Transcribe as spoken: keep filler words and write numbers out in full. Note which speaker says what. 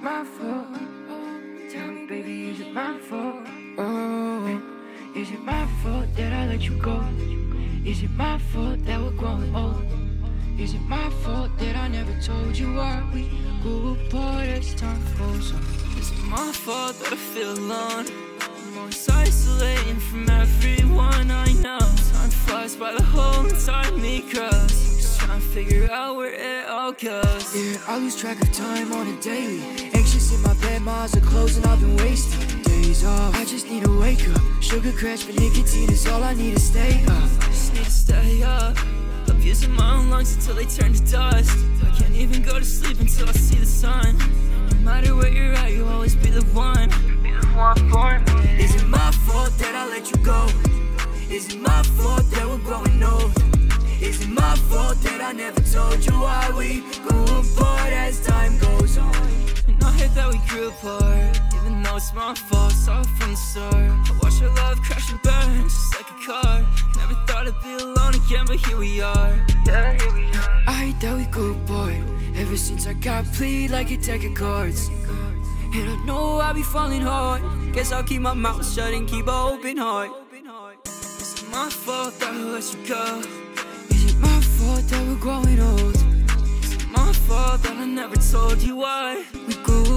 Speaker 1: my fault? Tell me, baby, is it my fault? Oh, is it my fault that I let you go? Is it my fault that we're growing old? Is it my fault that I never told you why we grew apart as time goes on?
Speaker 2: Is it my fault that I feel alone? I'm always isolating from everyone I know. Time flies by the whole entire me grows. Just trying to figure out where it all goes.
Speaker 1: Yeah, I lose track of time on a daily. Anxious in my bed, my eyes are closed and I've been wasting days off. I just need to wake up. Sugar crash, but nicotine is all I need to stay up.
Speaker 2: I just need to stay up. Abusing my own lungs until they turn to dust. I can't even go to sleep until I see the sun. No matter where you're at, you'll always be the one. Be the one for me.
Speaker 1: Is it my fault that I let you go? Is it my fault that we're growing old? Is it my fault that I never told you why we grew apart as time goes on?
Speaker 2: And I hate that we grew apart, even though it's my fault, saw it from the start. I watched our love crash and burn, just like a car. Never thought I'd be alone again, but here we are. Yeah, here we are.
Speaker 1: I hate that we grew apart, ever since I got played like a deck of cards. And I know I'll be falling hard. Guess I'll keep my mouth shut and keep an open heart.
Speaker 2: Is it my fault that I let you go?
Speaker 1: Is it my fault that we're growing old?
Speaker 2: Is it my fault that I never told you why
Speaker 1: we grew